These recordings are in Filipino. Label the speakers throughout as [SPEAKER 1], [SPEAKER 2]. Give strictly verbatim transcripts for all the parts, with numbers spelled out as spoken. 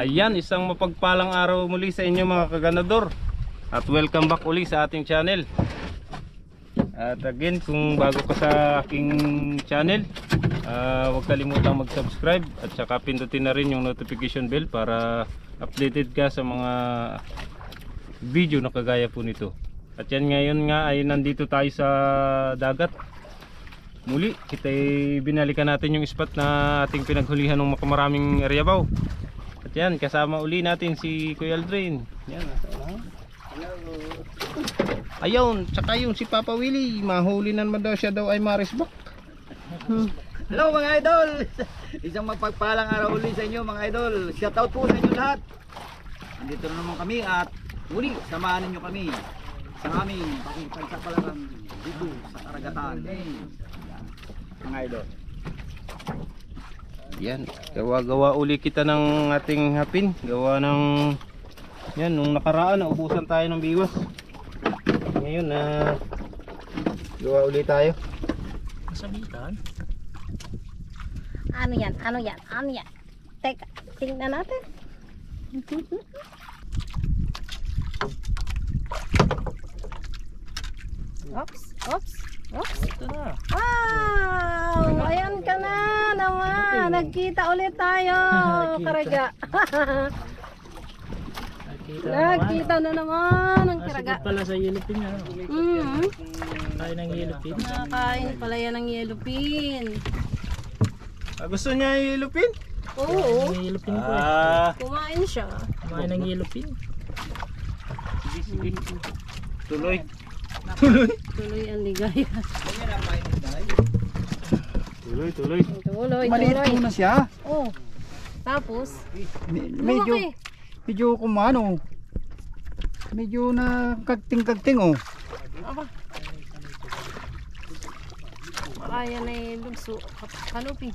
[SPEAKER 1] Ayan, isang mapagpalang araw muli sa inyo mga kaganador. At welcome back uli sa ating channel. At again, kung bago ka sa aking channel, uh, huwag kalimutang mag-subscribe at saka pindutin na rin yung notification bell para updated ka sa mga video na kagaya po nito. At yan, ngayon nga ay nandito tayo sa dagat. Muli, kita binalikan natin yung spot na ating pinaghulihan ng makamaraming eryabaw. At yan, kasama uli natin si Kuya Aldrin. Yan, hello. Ayun, tsaka yung si Papa Willie, mahuli naman daw siya daw ay marisbak. Hmm.
[SPEAKER 2] Hello mga idol! Isang magpagpalang araw ulit sa inyo mga idol. Shout out po sa inyo lahat. Andito na naman kami at muli, samahan ninyo kami sa aming pakipagsapalaran dito sa karagatan. Yan, mga idol.
[SPEAKER 1] Yan, gawa-gawa uli kita ng ating hapin. Gawa ng, yan, nung nakaraan naubusan tayo ng biwas. Ngayon na uh, gawa uli tayo.
[SPEAKER 3] Masabitan?
[SPEAKER 4] Ano yan? Ano yan? Ano yan? Teka, tingnan natin. Oops, oops, oops.
[SPEAKER 3] Ito na.
[SPEAKER 4] Wow! Ayan ka na naman. Nagkita ulit tayo. Karaga. Nagkita na naman ang karaga.
[SPEAKER 3] Nasagot pala sa yellowfin ano?
[SPEAKER 4] Mm.
[SPEAKER 3] Kain ng yellowfin.
[SPEAKER 4] Nakakain pala yan ng yellowfin.
[SPEAKER 1] Ah, gusto niya ilupin?
[SPEAKER 4] Oo.
[SPEAKER 3] Ng yellowfin ko eh.
[SPEAKER 1] Ah,
[SPEAKER 4] Kumain siya.
[SPEAKER 3] Kumain ng yellowfin.
[SPEAKER 1] sige, sige. Tuloy.
[SPEAKER 4] Tuloy ang ligaya.
[SPEAKER 1] Tuloy, tuloy.
[SPEAKER 4] Tuloy,
[SPEAKER 2] Maliit
[SPEAKER 4] tuloy.
[SPEAKER 2] po na siya.
[SPEAKER 4] Oh. Tapos,
[SPEAKER 2] Me- medyo,
[SPEAKER 4] lumaki.
[SPEAKER 2] medyo kumano. Medyo na kagting-kagting oh.
[SPEAKER 4] Aba. Baka yan ay lugso. Kalupi.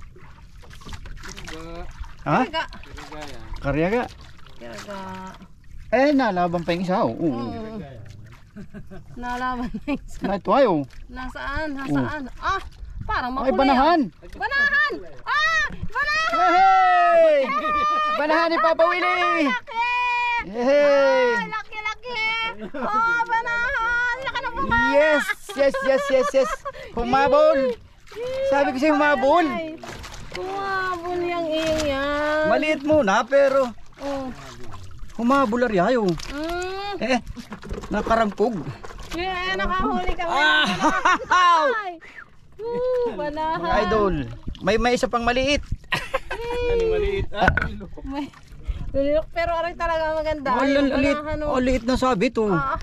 [SPEAKER 2] Ha?
[SPEAKER 4] Karaga.
[SPEAKER 2] Karyaga.
[SPEAKER 4] Karaga.
[SPEAKER 2] Eh, nalaban pa yung isa oh. Oo.
[SPEAKER 4] Oo. Nalaman na isa.
[SPEAKER 2] Na ito ay oh.
[SPEAKER 4] Nasaan? Nasaan? Ah! Parang
[SPEAKER 2] Ay,
[SPEAKER 4] makuli.
[SPEAKER 2] banahan.
[SPEAKER 4] ah. Banahan! Ah! Banahan!
[SPEAKER 2] Hey! Banahan ni Papa Willie!
[SPEAKER 4] Laki!
[SPEAKER 2] Hey!
[SPEAKER 4] Ay, laki, laki! Oh, banahan! Laki na bunga!
[SPEAKER 2] Yes! Yes, yes, yes, yes! Humabol! Sabi ko sa'yo humabol!
[SPEAKER 4] Ay, humabol yung iyong yan.
[SPEAKER 2] Maliit muna pero
[SPEAKER 4] Oh.
[SPEAKER 2] humabol aryayo.
[SPEAKER 4] Mm.
[SPEAKER 2] Eh, nakarampog.
[SPEAKER 4] Yeah, nakahuli kami.
[SPEAKER 2] Ah!
[SPEAKER 4] Ay! Uh, banahan.
[SPEAKER 2] Mga idol, may may isa pang maliit.
[SPEAKER 1] Ano maliit? Ah,
[SPEAKER 4] May, pero aray talaga maganda.
[SPEAKER 2] Oh,
[SPEAKER 4] Yung
[SPEAKER 2] liit,
[SPEAKER 4] banahan, oh.
[SPEAKER 2] oh, liit na sabit oh.
[SPEAKER 4] Ah.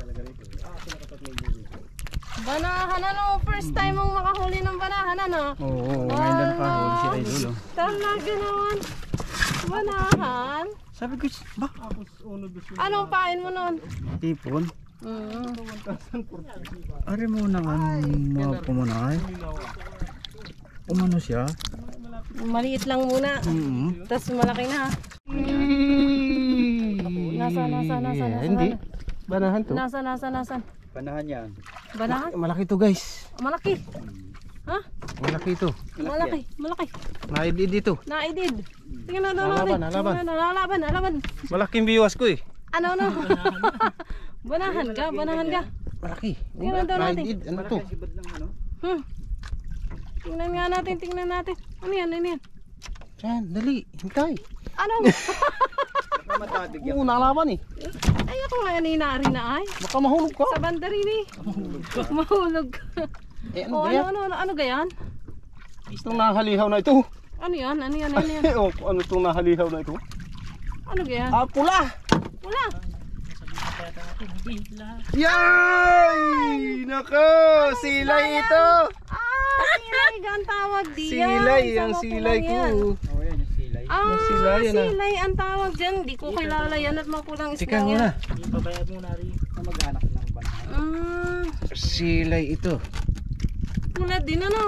[SPEAKER 4] Banahan ano, first time mong makahuli ng banahan ano.
[SPEAKER 2] Oo, oh, ngayon na nakahuli si idol oh.
[SPEAKER 4] Talaga naman. Banahan.
[SPEAKER 2] Sabi ko, ba?
[SPEAKER 4] Anong pain mo nun?
[SPEAKER 2] Tipon.
[SPEAKER 4] Mm.
[SPEAKER 2] Ari mo naman mga pumunay. Umano siya?
[SPEAKER 4] Maliit lang muna.
[SPEAKER 2] Mm-hmm.
[SPEAKER 4] Tapos malaki na. Nasa, nasa, nasa, nasa.
[SPEAKER 1] hindi. Banahan to.
[SPEAKER 4] Nasa, nasa, nasa.
[SPEAKER 2] Panahan yan.
[SPEAKER 4] Banahan?
[SPEAKER 1] Malaki to guys.
[SPEAKER 4] Malaki. Ha?
[SPEAKER 1] Malaki to.
[SPEAKER 4] Malaki, malaki.
[SPEAKER 1] Naidid dito.
[SPEAKER 4] Naidid. Tingnan na
[SPEAKER 1] Nalaban,
[SPEAKER 4] natin.
[SPEAKER 1] nalaban.
[SPEAKER 4] Tingnan na, nalaban, nalaban.
[SPEAKER 1] Malaking biwas ko eh.
[SPEAKER 4] Ano, ano? Banahan ka, banahan ka.
[SPEAKER 1] Malaki.
[SPEAKER 4] Tingnan daw natin.
[SPEAKER 1] Naidid. Ano to?
[SPEAKER 4] Hmm. Tingnan nga natin, tingnan natin. Ano yan, ano yan?
[SPEAKER 1] Yan, dali. Hintay.
[SPEAKER 4] Ano?
[SPEAKER 1] Oo, nalaban eh.
[SPEAKER 4] Ay, ako nga ninari na ay.
[SPEAKER 1] Baka mahulog ka.
[SPEAKER 4] Sa banda rin eh. Mahulog ka.
[SPEAKER 1] Eh,
[SPEAKER 4] Oh,
[SPEAKER 1] ano ba yan?
[SPEAKER 4] ano, ano, ano, ano gayan?
[SPEAKER 1] Itong nahalihaw na ito.
[SPEAKER 4] Ano yan, ano yan, ano yan?
[SPEAKER 1] Eh, oh, ano itong nahalihaw na ito?
[SPEAKER 4] Ano gayan?
[SPEAKER 1] Ah, pula!
[SPEAKER 4] Wala.
[SPEAKER 1] Yay! Nako! Silay ito!
[SPEAKER 4] Ah, silay ka ang tawag diyan.
[SPEAKER 1] Silay,
[SPEAKER 4] Sa
[SPEAKER 1] ang
[SPEAKER 4] mapulang
[SPEAKER 1] silay ko.
[SPEAKER 4] yan.
[SPEAKER 2] Oh, yan yung silay.
[SPEAKER 4] Ah,
[SPEAKER 1] Ang silay yan, ah.
[SPEAKER 4] silay ang tawag dyan. Di ko kilala yan at mapulang isla
[SPEAKER 1] Tika
[SPEAKER 4] yan.
[SPEAKER 1] muna.
[SPEAKER 3] Ipabayad mo na rin.
[SPEAKER 2] Na mag-anak ng banahan.
[SPEAKER 4] Mm,
[SPEAKER 1] Silay ito.
[SPEAKER 4] wala din ano.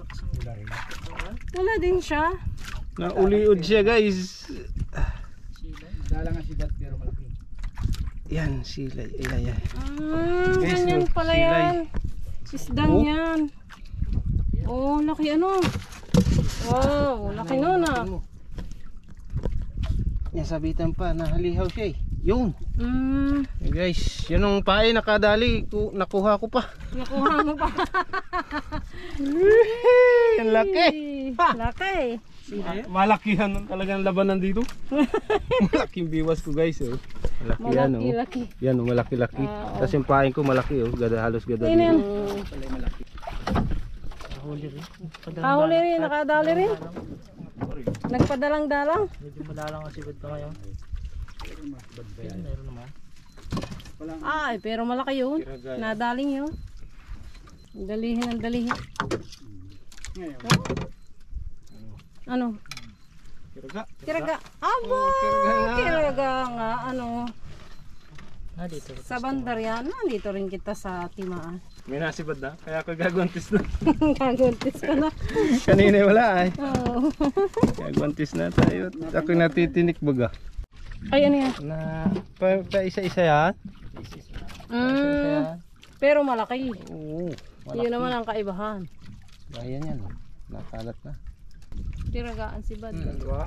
[SPEAKER 4] Wala din siya.
[SPEAKER 1] Nauliod siya guys.
[SPEAKER 2] Dala nga si Dad pero malaki.
[SPEAKER 1] Yan, silay. Ayan, yan.
[SPEAKER 4] Ah,
[SPEAKER 1] Guys,
[SPEAKER 4] ganyan
[SPEAKER 1] no,
[SPEAKER 4] pala
[SPEAKER 1] silay.
[SPEAKER 4] yan. Isdang
[SPEAKER 1] Oh.
[SPEAKER 4] yan. Oh, laki ano. Wow, laki nun ah.
[SPEAKER 1] Nasabitan pa, nahalihaw siya eh. Yun.
[SPEAKER 4] Mm,
[SPEAKER 1] Eh, guys, yun ang pae nakadali. Ku nakuha ko pa.
[SPEAKER 4] nakuha mo pa.
[SPEAKER 1] Ang laki.
[SPEAKER 4] Laki.
[SPEAKER 1] Malakihan nun talagang labanan dito. Malaking biwas ko guys. Oh. Malaki yan
[SPEAKER 4] Malaki,
[SPEAKER 1] oh.
[SPEAKER 4] laki.
[SPEAKER 1] Yan oh, malaki-laki.
[SPEAKER 4] Ah, oo.
[SPEAKER 1] Tapos yung pain ko malaki oh. Gada, halos gada
[SPEAKER 4] Ayun yan.
[SPEAKER 3] Huli rin.
[SPEAKER 4] Kahuli rin, nakadali rin. Nagpadalang-dalang.
[SPEAKER 3] Medyo malalang ang sibad pa ngayon. Ayun, meron naman.
[SPEAKER 4] Ay, pero malaki yun. Nadaling yun. Dalihin ang dalihin. Ano?
[SPEAKER 1] Kiraga.
[SPEAKER 4] Kiraga. Aba!
[SPEAKER 1] kiraga nga.
[SPEAKER 4] Kiraga nga. Ano?
[SPEAKER 3] Ah, dito.
[SPEAKER 4] Sa bandar yan. Nandito rin kita sa Timaan.
[SPEAKER 1] May nasibad na. Kaya ako gagwantis na.
[SPEAKER 4] Gaguntis ka na.
[SPEAKER 1] Kanina wala ay.
[SPEAKER 4] Oo.
[SPEAKER 1] Gagwantis na tayo. Ako natitinik baga.
[SPEAKER 4] Ay, ano yan?
[SPEAKER 1] Na pa, pa isa-isa yan.
[SPEAKER 4] Mm, pero malaki.
[SPEAKER 1] Oo.
[SPEAKER 4] Yun naman ang kaibahan.
[SPEAKER 1] Bayan yan. Oh. Nakalat na.
[SPEAKER 4] Kiragaan si Bad.
[SPEAKER 1] Dalawa.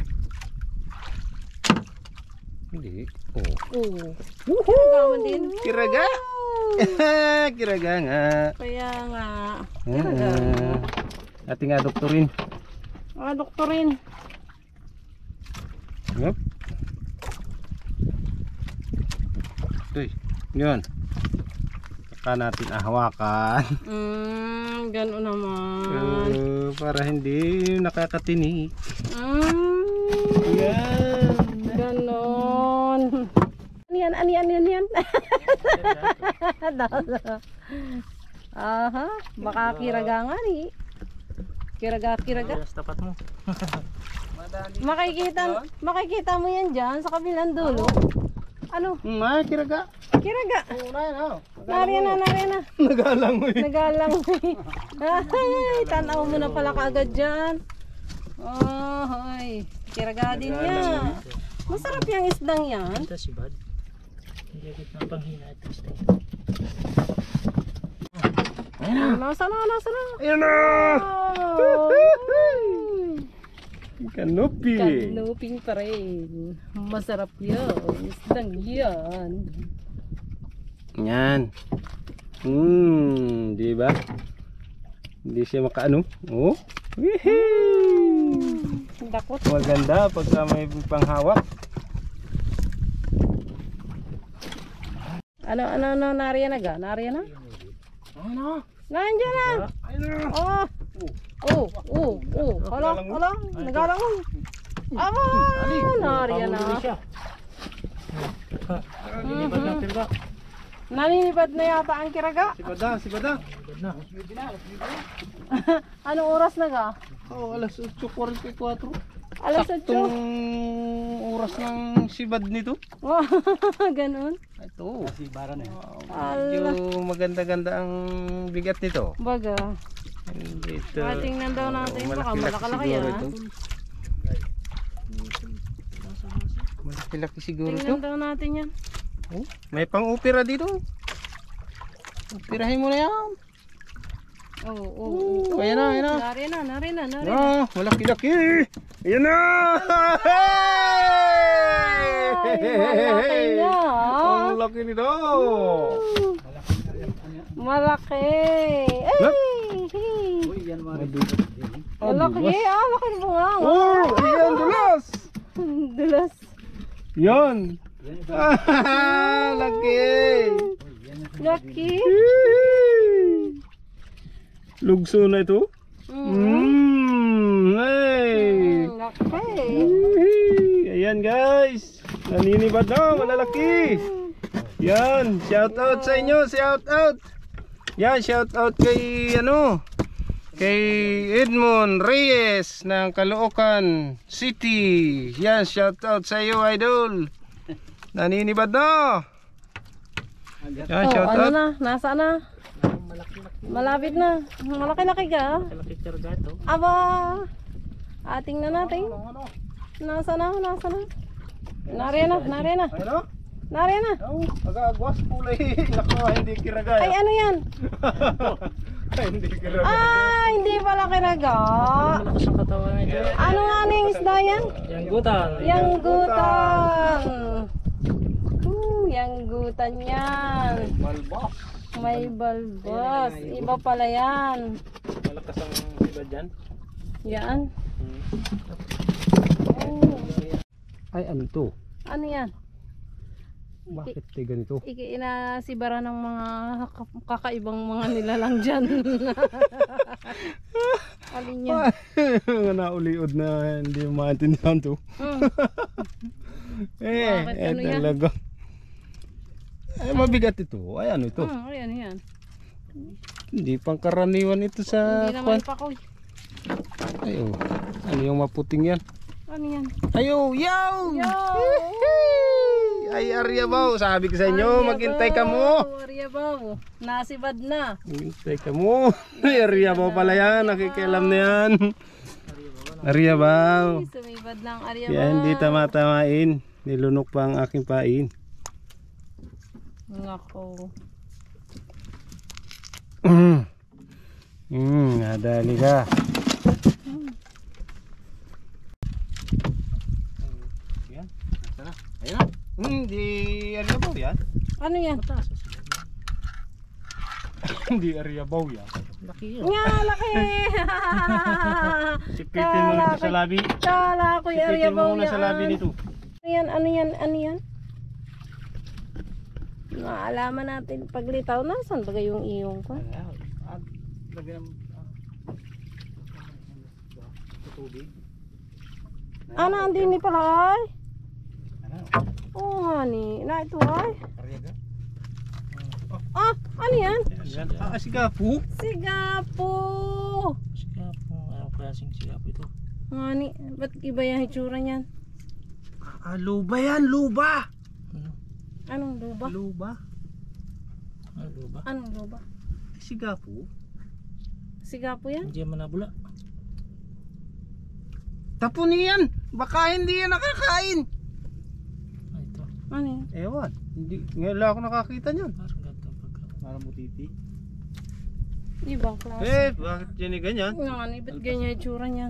[SPEAKER 1] Hindi. Oo.
[SPEAKER 4] Oo. Kiragaman din.
[SPEAKER 1] Kiraga. Kiraga nga.
[SPEAKER 4] Kaya nga.
[SPEAKER 1] Uh, ating nga doktorin.
[SPEAKER 4] Ah, doktorin.
[SPEAKER 1] Yup. Uy, yun. Saka natin ahawakan.
[SPEAKER 4] Mm, gano'n naman.
[SPEAKER 1] Uh, para hindi nakakatinik.
[SPEAKER 4] Mm,
[SPEAKER 1] Yan.
[SPEAKER 4] ganon. Ano yan, ano yan, ano yan? Aha, baka kiraga nga ni. Kiraga, kiraga.
[SPEAKER 3] Ayun, tapat mo.
[SPEAKER 4] Makikita, makikita mo yan dyan sa kabilang dulo. Ano?
[SPEAKER 1] Ma, kiraga.
[SPEAKER 4] Kiraga. Nariyan na, nariyan na.
[SPEAKER 1] Nagalang mo eh.
[SPEAKER 4] Nagalang mo eh. Ay, tanaw mo na pala kaagad dyan. Ay, kiraga din yan. Masarap yung isdang yan.
[SPEAKER 3] Ito si Bad. Hindi agad na panghina ito.
[SPEAKER 4] Nasa na, nasa na.
[SPEAKER 1] Ayun na.
[SPEAKER 4] Oh.
[SPEAKER 1] Kanopi.
[SPEAKER 4] Kanuping pa rin. Masarap yan. Isdang yan.
[SPEAKER 1] Yan. Hmm, di ba? Hindi siya makaano. Oh. Wihee!
[SPEAKER 4] Dakot.
[SPEAKER 1] Maganda pagka may panghawak.
[SPEAKER 4] Ano, ano, ano, nariyan na ga? Nariyan na?
[SPEAKER 1] Ano?
[SPEAKER 4] Nandiyan na.
[SPEAKER 1] Ayun.
[SPEAKER 4] Oh. Oh, oh, oh. Hala, hala. Nagalangon. Aba, nariyan na.
[SPEAKER 3] Lilipad natin ba?
[SPEAKER 4] Naninipad na yata ang kiraga.
[SPEAKER 1] Si Bada, si Bada.
[SPEAKER 3] Agad na.
[SPEAKER 4] Anong oras na ga?
[SPEAKER 1] Oh, alas eight forty-four.
[SPEAKER 4] Alas
[SPEAKER 1] Saktong
[SPEAKER 4] otso.
[SPEAKER 1] oras ng sibad nito.
[SPEAKER 4] Oh, ganun.
[SPEAKER 1] Ito. Si Bara na.
[SPEAKER 4] Ala.
[SPEAKER 1] Medyo maganda-ganda ang bigat nito.
[SPEAKER 4] Baga.
[SPEAKER 1] Dito.
[SPEAKER 4] Tingnan daw natin. Baka malakalaki
[SPEAKER 1] siguro
[SPEAKER 4] ah.
[SPEAKER 1] ito. Malaki-laki siguro ito.
[SPEAKER 4] Tingnan daw natin yan.
[SPEAKER 1] Oh, may pang-opera dito. Operahin mo na yan.
[SPEAKER 4] Oo, oo, oo.
[SPEAKER 1] Oh, ayan na, ayan na.
[SPEAKER 4] Nari na, nari na, nari na.
[SPEAKER 1] Ah, malaki-laki. Ayan na.
[SPEAKER 4] Ay, malaki na.
[SPEAKER 1] Ang laki nito.
[SPEAKER 4] Malaki. Ay! Malaki. Ah, laki mo nga.
[SPEAKER 1] Oh, ayan, dulas.
[SPEAKER 4] Dulas.
[SPEAKER 1] Yan. Ah, laki.
[SPEAKER 4] Laki.
[SPEAKER 1] Lugso na ito.
[SPEAKER 4] Mm.
[SPEAKER 1] Mm, hey.
[SPEAKER 4] Mm, laki.
[SPEAKER 1] Ayan guys. Naninibad na, malalaki. Yan, shout out sa inyo, shout out. Yan, shout out kay ano? Kay Edmond Reyes ng Caloocan City. Yan, shout out sa iyo, idol. Naninibad na. Yan,
[SPEAKER 4] Oh,
[SPEAKER 1] shout
[SPEAKER 4] ano
[SPEAKER 1] out.
[SPEAKER 4] na? Nasa na? Malapit na. Malaki-laki ka.
[SPEAKER 3] Malaki karga ito.
[SPEAKER 4] Aba. Ating na natin. Nasa na? Nasa na? Nariyan na, nariyan na.
[SPEAKER 1] Ano?
[SPEAKER 4] Nariyan na.
[SPEAKER 1] Oh, agagwas pulay. Naku, hindi kiragay.
[SPEAKER 4] Ay, ano yan?
[SPEAKER 1] Hindi kiragay.
[SPEAKER 4] Ah, hindi pala kiraga.
[SPEAKER 3] Malakas ang katawan nito.
[SPEAKER 4] Ano nga na yung isda yan?
[SPEAKER 3] Yang gutan.
[SPEAKER 4] Yang gutan. Hmm, yang gutan yan.
[SPEAKER 1] Balbas.
[SPEAKER 4] May balbas. Iba pala yan.
[SPEAKER 1] Malakas ang iba dyan.
[SPEAKER 4] Yan.
[SPEAKER 1] Hmm.
[SPEAKER 4] Oh.
[SPEAKER 1] Ay, ano to?
[SPEAKER 4] Ano yan?
[SPEAKER 1] Bakit tayo ganito?
[SPEAKER 4] Ikinasibara ng mga kaka- kakaibang mga nilalang dyan. Alin yan?
[SPEAKER 1] Mga nauliod na hindi maintindihan to.
[SPEAKER 4] Hmm.
[SPEAKER 1] Eh,
[SPEAKER 4] Bakit?
[SPEAKER 1] eh
[SPEAKER 4] Ano yan?
[SPEAKER 1] talaga. Ay, mabigat ito. Ay, ano ito?
[SPEAKER 4] Hmm, ayan, yan.
[SPEAKER 1] Hindi pang karaniwan ito sa
[SPEAKER 4] Hindi naman
[SPEAKER 1] kwan.
[SPEAKER 4] pakoy.
[SPEAKER 1] Ay, oh. Ano yung maputing yan?
[SPEAKER 4] Ano yan?
[SPEAKER 1] Ayo, yaw!
[SPEAKER 4] Yo!
[SPEAKER 1] Ay, Aryabaw. Sabi ko sa inyo, maghintay ka mo.
[SPEAKER 4] Aryabaw. Nasibad na.
[SPEAKER 1] Maghintay ka mo. Ay, Aryabaw pala yan. Nakikialam na yan. Aryabaw.
[SPEAKER 4] Ay, sumibad ng Aryabaw.
[SPEAKER 1] Yan, hindi tama-tamain. Nilunok pa ang aking pain.
[SPEAKER 4] Ngako.
[SPEAKER 1] Hmm, hmm, nadali ka. Yan, nasaan na? Ayun na. Hmm, di Aryabaw yan.
[SPEAKER 4] Ano yan?
[SPEAKER 1] Hindi Aryabaw yan.
[SPEAKER 3] Laki yun.
[SPEAKER 4] Nga, laki!
[SPEAKER 1] Sipitin mo nito sa labi.
[SPEAKER 4] Kala ko yung
[SPEAKER 1] Sipitin
[SPEAKER 4] Aryabaw
[SPEAKER 1] mo muna sa labi
[SPEAKER 4] yan.
[SPEAKER 1] nito.
[SPEAKER 4] Ano yan? Ano yan? Ano yan? Maalaman natin paglitaw. Nasaan ba yung iyong ko? Ano, hindi ni pala ay? Oo nga ni. Na ito ay. Ah, ano yan?
[SPEAKER 1] Yan. Ah, sigapo.
[SPEAKER 4] Sigapo!
[SPEAKER 3] Sigapo. Anong klaseng sigapo ito?
[SPEAKER 4] Nga ni. Ba't iba yung hitsura niyan?
[SPEAKER 1] Ah, luba yan, luba.
[SPEAKER 3] Ano?
[SPEAKER 4] Anong luba?
[SPEAKER 1] Luba.
[SPEAKER 3] Ano ba?
[SPEAKER 4] Anong luba?
[SPEAKER 1] Sigapo.
[SPEAKER 4] Sigapo yan?
[SPEAKER 3] Hindi man nabula.
[SPEAKER 1] Tapon yan. Baka hindi yan nakakain.
[SPEAKER 3] Ah, ito.
[SPEAKER 4] Ano yan?
[SPEAKER 1] Ewan. Hindi. Ngayon lang ako nakakita niyan.
[SPEAKER 3] Parang ganito pagka.
[SPEAKER 1] Parang butiti.
[SPEAKER 4] Ibang klase.
[SPEAKER 1] Eh, bakit yan eh ganyan?
[SPEAKER 4] Nga ni. Ba't ganyan yung hitsura niyan?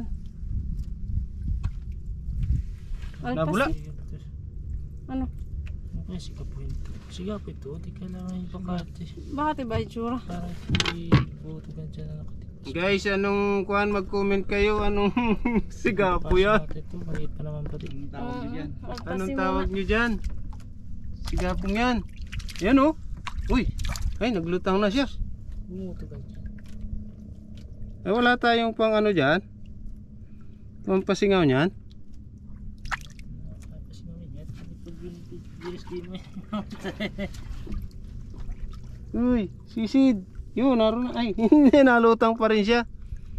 [SPEAKER 1] Nabula?
[SPEAKER 4] Alpas.
[SPEAKER 3] Ano?
[SPEAKER 4] Ano?
[SPEAKER 3] Ay, sigapo ito. Sigapo ito. Di kailangan yung pagkati.
[SPEAKER 4] Bakit iba yung hitsura?
[SPEAKER 3] Parang hindi buto ganyan na nakatik.
[SPEAKER 1] Guys, anong kuhan mag-comment kayo? Anong sigapo yan?
[SPEAKER 3] Ito, maliit pa naman pati.
[SPEAKER 1] Anong tawag nyo dyan? Sigapong yan. Yan oh. Uy. Ay, naglutang na siya.
[SPEAKER 3] Buto ganyan.
[SPEAKER 1] Ay, wala tayong pang ano dyan? Pampasingaw niyan?
[SPEAKER 3] Kasi naman yan. Bilis din mo yan.
[SPEAKER 1] Uy, sisid. Yun, naroon na. Ay, hindi, nalutang pa rin siya.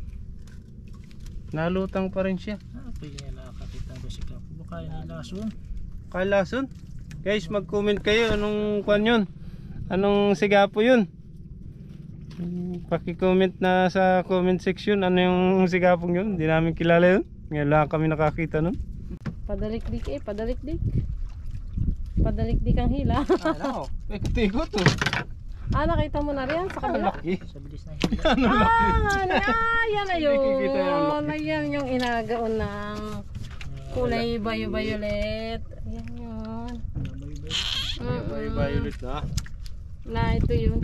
[SPEAKER 1] Nalutang pa rin siya.
[SPEAKER 3] Ah, pwede nga nakakakita ko si Kapo. Baka yun ay lason.
[SPEAKER 1] Kalason. Guys, mag-comment kayo anong kwan yun. Anong sigapo yun. Hmm, Paki-comment na sa comment section ano yung sigapong yun. Hindi namin kilala yun. Ngayon lang kami nakakita nun.
[SPEAKER 4] Padalikdik eh, padalikdik. Padalikdik ang hila.
[SPEAKER 1] Ano? May katigo to.
[SPEAKER 4] Ah, nakita mo na rin sa kabila?
[SPEAKER 1] Laki.
[SPEAKER 3] Sa bilis na hila.
[SPEAKER 1] Ano laki?
[SPEAKER 4] Ah, ah, yan na yun.
[SPEAKER 1] Nakikita yung laki.
[SPEAKER 4] Ayan yung inagaon ng kulay bayo-violet. Ayan yun.
[SPEAKER 1] May violet na.
[SPEAKER 4] Na ito yun.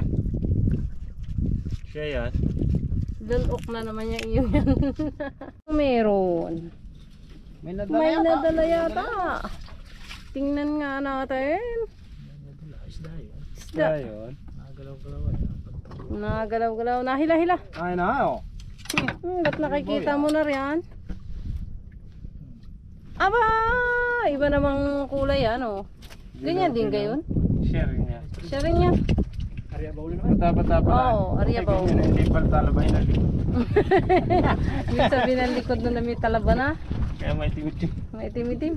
[SPEAKER 1] Siya yan.
[SPEAKER 4] Dulok na naman yung iyo yan. Meron.
[SPEAKER 1] May nadala
[SPEAKER 4] May
[SPEAKER 1] yata.
[SPEAKER 4] nadala yata. Tingnan nga natin.
[SPEAKER 3] Nadala, isda yun.
[SPEAKER 1] Siya
[SPEAKER 4] Isda.
[SPEAKER 1] yun.
[SPEAKER 3] Nakagalaw-galaw yan.
[SPEAKER 4] Nagalaw-galaw. Nahila-hila.
[SPEAKER 1] Ay na oh.
[SPEAKER 4] Hmm, ba't nakikita mo na riyan? Aba! Iba namang kulay ano. Ganyan din gayon.
[SPEAKER 1] Sharing niya.
[SPEAKER 4] Siya rin yan.
[SPEAKER 1] Bata-bata pa lang.
[SPEAKER 4] Oo, Aryabaw.
[SPEAKER 1] Ay, ganyan, hindi pala talabay na rin.
[SPEAKER 4] Yung sabi ng likod na may talaba na.
[SPEAKER 1] Kaya may timid-timid.
[SPEAKER 4] May itim-itim.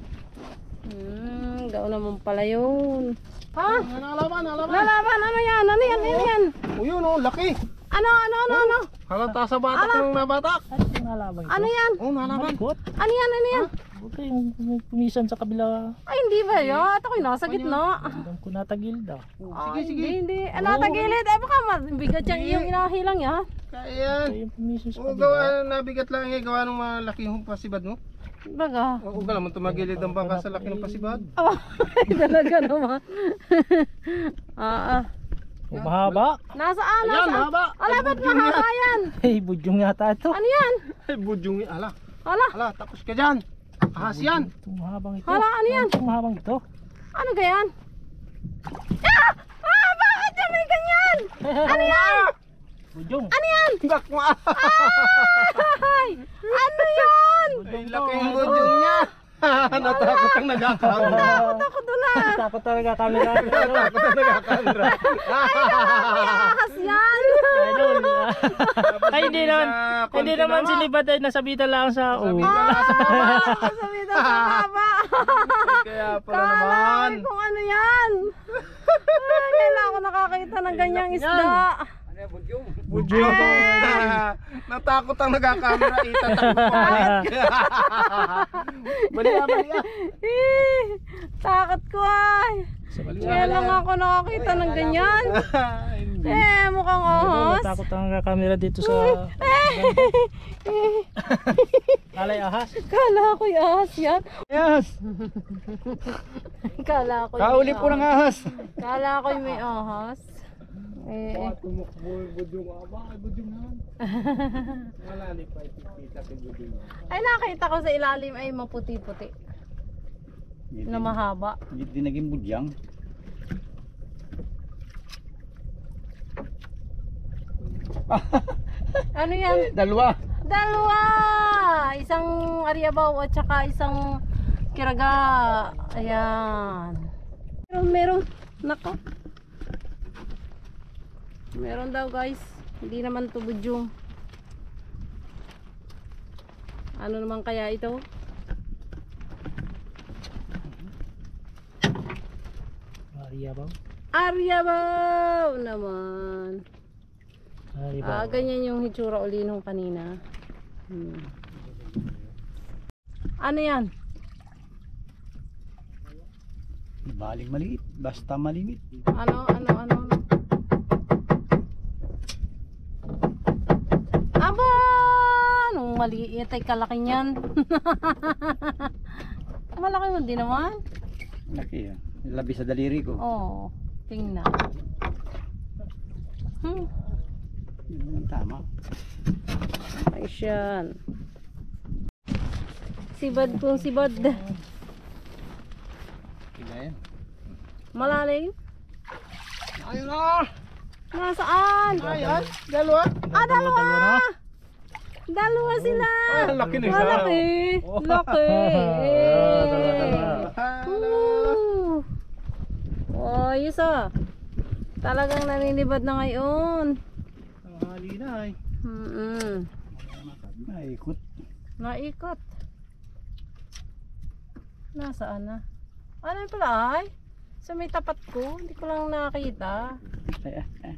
[SPEAKER 4] Hmm, gao naman pala yun. Ha?
[SPEAKER 1] Nalaban, nalaban.
[SPEAKER 4] Lalaban, ano yan? Ano yan? Ano yan?
[SPEAKER 1] O yun oh, laki.
[SPEAKER 4] Ano, ano, ano, ano?
[SPEAKER 1] Halata sa batak ng nabatak.
[SPEAKER 3] Ano yung nalaban ito?
[SPEAKER 4] Ano yan?
[SPEAKER 1] Oh, nalaman.
[SPEAKER 3] Malikot.
[SPEAKER 4] Ano yan, ano yan?
[SPEAKER 3] Huwag kayong kumisan sa kabila.
[SPEAKER 4] Ay, hindi ba yun? At ako'y nasa gitna.
[SPEAKER 3] Alam ko natagilda.
[SPEAKER 4] Ay, sige, hindi, hindi. Ano, tagilid. Ay, baka mabigat yung iyong inahilang yan.
[SPEAKER 1] Kaya yan.
[SPEAKER 3] Kayong kumisan sa
[SPEAKER 1] Oo,
[SPEAKER 3] kabila.
[SPEAKER 1] gawa, nabigat lang eh. Gawa ng malaki yung pasibad mo.
[SPEAKER 4] Baga.
[SPEAKER 1] Oo, ka naman tumagilid ang bangka sa laki ng pasibad.
[SPEAKER 4] Oh, ay, talaga naman. Ah, ah.
[SPEAKER 3] Oh, mahaba.
[SPEAKER 4] Nasaan?
[SPEAKER 1] Ayan,
[SPEAKER 4] Nasaan?
[SPEAKER 1] mahaba.
[SPEAKER 4] Ala, ba't mahaba yan?
[SPEAKER 3] Ay, budyong yata ito.
[SPEAKER 4] Ano yan?
[SPEAKER 1] Ay, budyong eh. Ala,
[SPEAKER 4] Hala,
[SPEAKER 1] ala, tapos ka dyan. Ahas yan.
[SPEAKER 3] Itong mahabang ito.
[SPEAKER 4] hala, ano yan?
[SPEAKER 3] Itong mahabang ito.
[SPEAKER 4] Ano gayan? Ah! Ah! Bakit yan may ganyan? Ano yan?
[SPEAKER 3] Budyong.
[SPEAKER 4] Ano yan?
[SPEAKER 1] Gakma.
[SPEAKER 4] Ay! Ano yan?
[SPEAKER 1] Ay, laki yung budyong niya. Natakot ang nagkakamera.
[SPEAKER 4] Takot ako doon ah.
[SPEAKER 3] Takot talaga camera.
[SPEAKER 1] Natakot ang nagkakamera.
[SPEAKER 4] Ahas yan.
[SPEAKER 3] Idol. Ay, hindi naman. Hindi naman sinibad ay nasabitan lang sa oh.
[SPEAKER 4] Ah! Sabi na sa baba.
[SPEAKER 1] Kaya pala
[SPEAKER 4] Kala
[SPEAKER 1] naman.
[SPEAKER 4] ko kung ano yan. Ay, kailangan ko nakakita ng ganyang isda.
[SPEAKER 1] Budyong. Natakot ang nagkakamera. Itatakot pa ulit. Baliya, baliya.
[SPEAKER 4] Eh, takot ko ay.
[SPEAKER 3] Sa baliya.
[SPEAKER 4] Kaya lang ako nakakita ng ganyan. Eh, mukhang ahas.
[SPEAKER 3] Takot ang camera dito sa Kalay ahas.
[SPEAKER 4] Kala ko yung ahas yan.
[SPEAKER 1] Yes.
[SPEAKER 4] Kala ko yung
[SPEAKER 1] Kauli po ng ahas.
[SPEAKER 4] Kala ko yung may ahas. Eh, eh.
[SPEAKER 1] Tumakbo yung budyong. Aba, ay budyong naman. Malali pa itikita kay budyong.
[SPEAKER 4] Ay, nakita ko sa ilalim ay maputi-puti. Na mahaba.
[SPEAKER 2] Hindi naging budyang.
[SPEAKER 4] Ano yan?
[SPEAKER 2] Dalawa.
[SPEAKER 4] Dalawa! Isang aryabaw at saka isang kiraga. Ayan. Meron, meron. Nako. Meron daw guys. Hindi naman to budyong. Ano naman kaya ito?
[SPEAKER 3] Maria ba?
[SPEAKER 4] Aryabaw naman.
[SPEAKER 3] Maria ba?
[SPEAKER 4] Ah, ganyan yung hitsura uli nung kanina. Hmm. Ano yan?
[SPEAKER 2] Baling maliit. Basta malimit.
[SPEAKER 4] Ano, ano, ano? Aba! Nung maliit ay kalaki niyan. Malaki mo din naman.
[SPEAKER 2] Laki ah. Labi sa daliri ko.
[SPEAKER 4] Oo, tingnan. Hmm,
[SPEAKER 2] Yun ang tama.
[SPEAKER 4] ay siyan. Sibad kong sibad.
[SPEAKER 2] Kaya yan.
[SPEAKER 4] Malalim.
[SPEAKER 1] Ayun na.
[SPEAKER 4] Nasaan?
[SPEAKER 1] Ayan, dalawa.
[SPEAKER 4] Ah, dalawa!
[SPEAKER 3] Dalawa na.
[SPEAKER 4] Dalawa sila!
[SPEAKER 1] Ay, ang laki na isa.
[SPEAKER 4] Malaki! Laki!
[SPEAKER 3] dalawa, dalawa.
[SPEAKER 4] Ooh. Oh, ayos ah. Talagang naninibad na ngayon.
[SPEAKER 1] Ang hali na ay.
[SPEAKER 4] Hmm.
[SPEAKER 2] Naikot.
[SPEAKER 4] Naikot. Nasaan na? Ano yun pala ay? Sa may tapat ko. Hindi ko lang nakita.
[SPEAKER 2] Ay, ah, ah.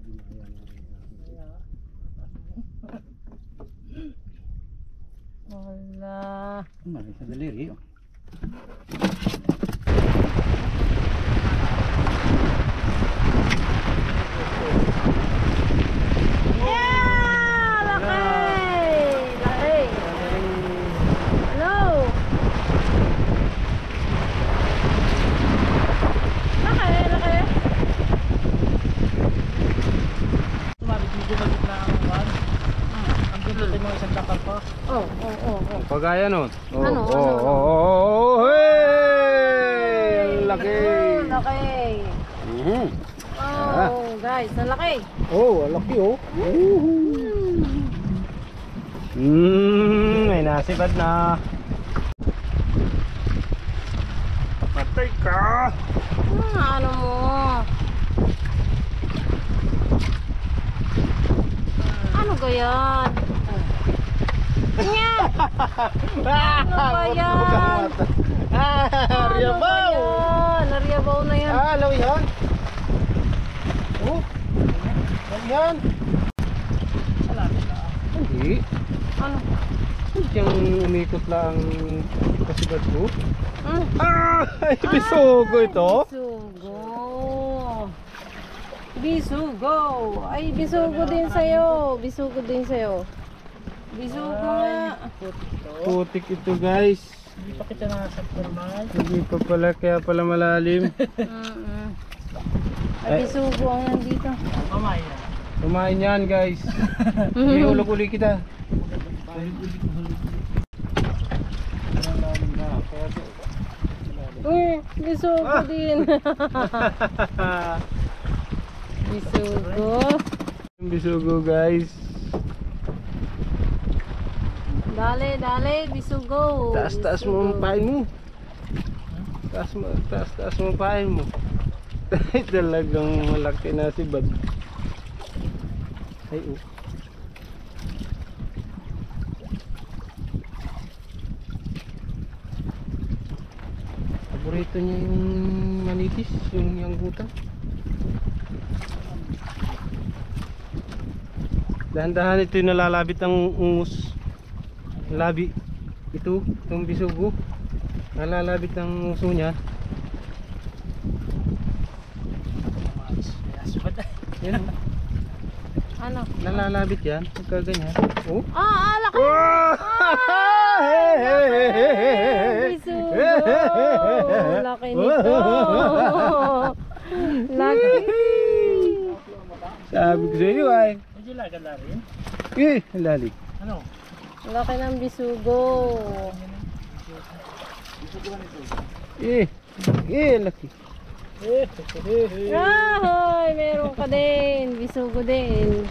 [SPEAKER 4] Wala.
[SPEAKER 2] Labi sa daliri. Oh.
[SPEAKER 4] Yeah! Laki! Laki! Hello! Laki! Laki!
[SPEAKER 3] Tumabig dito na gitna ang van. Ang dito tayo mga isang dakal pa.
[SPEAKER 4] Oh, oh, oh, oh.
[SPEAKER 1] Pagaya nun. Oh,
[SPEAKER 4] Ano,
[SPEAKER 1] oh,
[SPEAKER 4] ano,
[SPEAKER 1] oh, oh, oh, hey! Laki.
[SPEAKER 4] Oh, laki!
[SPEAKER 1] Mhm.
[SPEAKER 4] Oh, guys, ang laki!
[SPEAKER 1] Oh, ang laki oh. Hmm, may nasibad na. Patay ka.
[SPEAKER 4] Ah, ano mo? Ano ba yan? Nya! Ano ba yan?
[SPEAKER 1] Ah, Riyabaw.
[SPEAKER 4] Nariyabaw na yan.
[SPEAKER 1] Ah, lawihan. Oh. Lawihan. Hindi.
[SPEAKER 4] Ano?
[SPEAKER 1] Yung umikot lang kasibad ko.
[SPEAKER 4] Hmm?
[SPEAKER 1] Ah! Ay, bisugo ito.
[SPEAKER 4] Bisugo. Bisugo. Ay, bisugo din sa'yo. Bisugo din sa'yo. Bisugo nga.
[SPEAKER 1] Putik ito guys.
[SPEAKER 3] Hindi pa kita nasa formal.
[SPEAKER 1] Hindi pa pala, kaya pala malalim.
[SPEAKER 4] Mm-mm. Ay, bisugo ang nandito.
[SPEAKER 3] Mamaya.
[SPEAKER 1] Kumain yan guys. Ihulog uli kita.
[SPEAKER 4] Uy, bisugo din. Bisugo.
[SPEAKER 1] Bisugo guys.
[SPEAKER 4] Dale, dale, bisugo.
[SPEAKER 1] Taas taas mo ang pain mo. Taas mo, taas taas mo ang pain mo. Ay, talagang malaki na si Bad. Ay, oh. Paborito niya yung manitis, yung yanggutan. Dahan-dahan ito yung nalalabit ng ungus. Labi. Ito, itong bisugo. Nalalabit ng uso niya. Yan, oh.
[SPEAKER 4] Ano?
[SPEAKER 1] Nalalabit yan. Pagka ganyan. Oh.
[SPEAKER 4] Ah, alak.
[SPEAKER 1] Oh! Hey, hey, hey, hey, hey.
[SPEAKER 4] Bisugo. Laki nito. Laki.
[SPEAKER 1] Sabi ko sa iyo ay.
[SPEAKER 3] Medyo lagan na rin.
[SPEAKER 1] Eh, lali.
[SPEAKER 3] Ano?
[SPEAKER 4] Laki ng bisugo.
[SPEAKER 1] Eh, eh, laki.
[SPEAKER 3] Eh, eh, eh.
[SPEAKER 4] Ahoy, meron ka din. Bisugo din.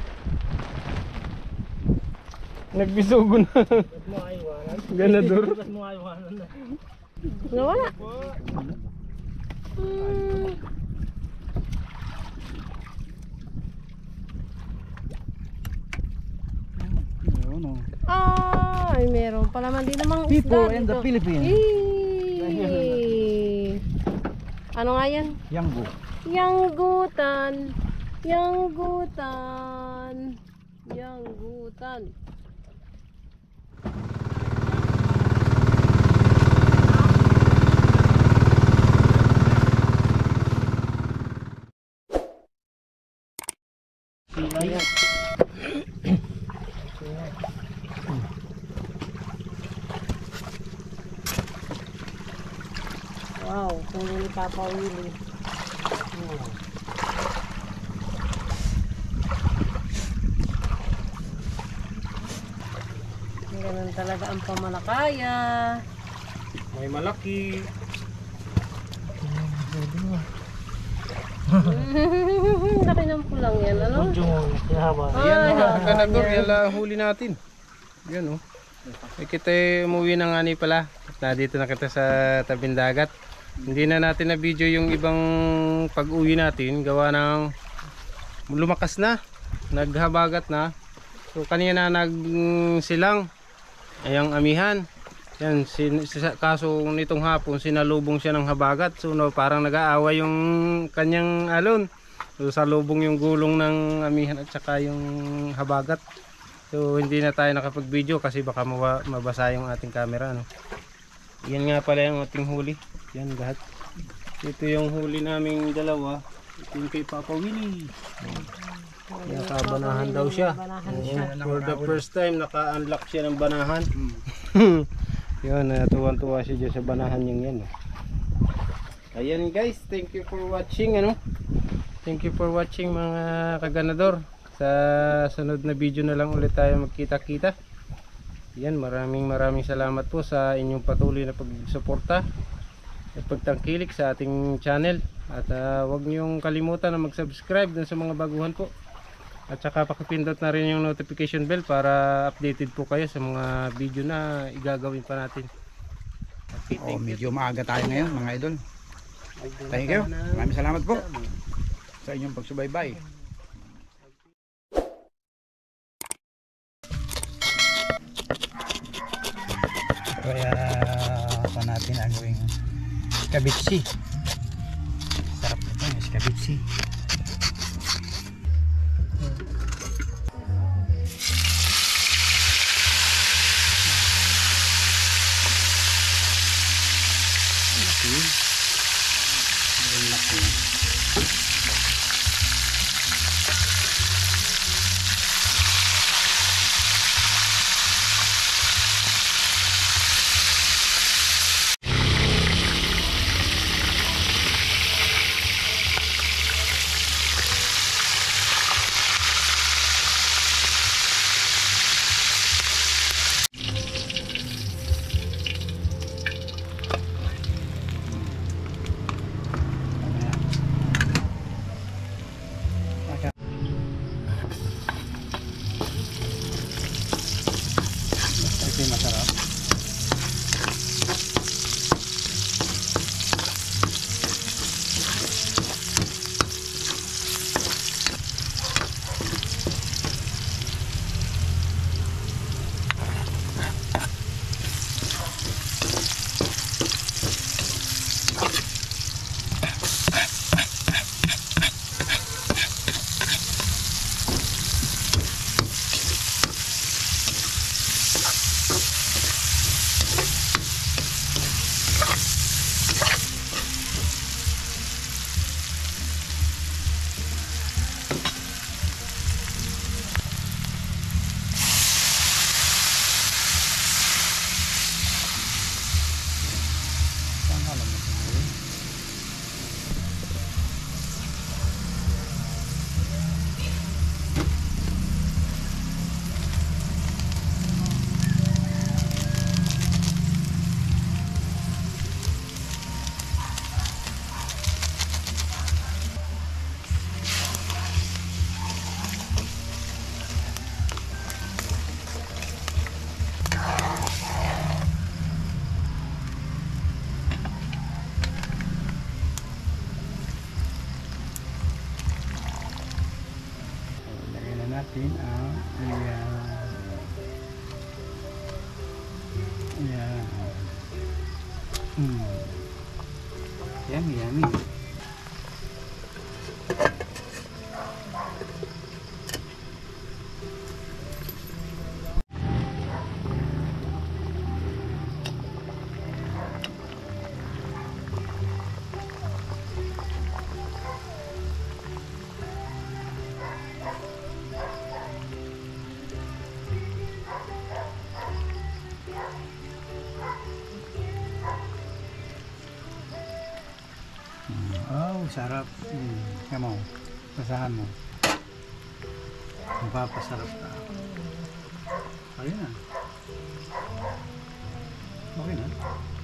[SPEAKER 1] Nagbisugo na.
[SPEAKER 3] Ba't mo aywanan?
[SPEAKER 1] Ganador.
[SPEAKER 3] Ba't mo aywanan na?
[SPEAKER 4] Nawala. Hmm. Ay, meron pa naman din namang isda
[SPEAKER 2] People in the
[SPEAKER 4] dito.
[SPEAKER 2] Philippines.
[SPEAKER 4] Eh. Ano nga yan?
[SPEAKER 2] Yanggo.
[SPEAKER 4] Yanggutan. Yanggutan. Yanggutan.
[SPEAKER 3] Sila yan.
[SPEAKER 4] Wow, kung ni Papa Willie. Ganun talaga ang pamalakaya.
[SPEAKER 1] May malaki.
[SPEAKER 4] Laki ng pulang yan, ano?
[SPEAKER 3] Medyo haba.
[SPEAKER 1] Yan,
[SPEAKER 4] Ay,
[SPEAKER 1] mga ganador.
[SPEAKER 4] yan.
[SPEAKER 1] Yan lang huli natin. Yan, oh. Eh, kita eh, umuwi na nga ni pala. Nandito na kita sa tabing dagat. Hindi na natin na video yung ibang pag-uwi natin. Gawa ng lumakas na. Naghabagat na. So kanina nagsilang. Ayang amihan. Yan, sin, kaso nitong hapon sinalubong siya ng habagat. So no, parang nag-aaway yung kanyang alon. So salubong yung gulong ng amihan at saka yung habagat. So hindi na tayo nakapag-video kasi baka mawa, mabasa yung ating camera, no. Yan nga pala yung ating huli. Yan lahat. Ito yung huli naming dalawa. Ito yung kay Papa Willie. Nasa banahan daw siya.
[SPEAKER 4] Banahan
[SPEAKER 1] Oo,
[SPEAKER 4] siya.
[SPEAKER 1] for the first time naka-unlock siya ng banahan. Yun, natuwan-tuwa siya dyan sa banahan yung yan. Ayan guys, thank you for watching, ano. Thank you for watching mga kaganador. Sa sunod na video na lang ulit tayo magkita-kita. Yan, maraming maraming salamat po sa inyong patuloy na pagsuporta at pagtangkilik sa ating channel. At uh, huwag niyong kalimutan na mag-subscribe dun sa mga baguhan po. At saka pakipindot na rin yung notification bell para updated po kayo sa mga video na igagawin pa natin. Okay,
[SPEAKER 2] Oh,
[SPEAKER 1] thank you.
[SPEAKER 2] medyo maaga tayo ngayon mga idol. Thank you. Maraming salamat po sa inyong pagsubaybay. Kaya pa natin ang gawing skabitsi. Sarap nito yung skabitsi.
[SPEAKER 3] Ito yung masarap. Lagyan na natin ang ayan. Ayan. Hmm. Yummy, yummy. Oh, sarap. Hmm. Come on. Basahan mo. Magpapasarap ka. Ayun na. Okay na.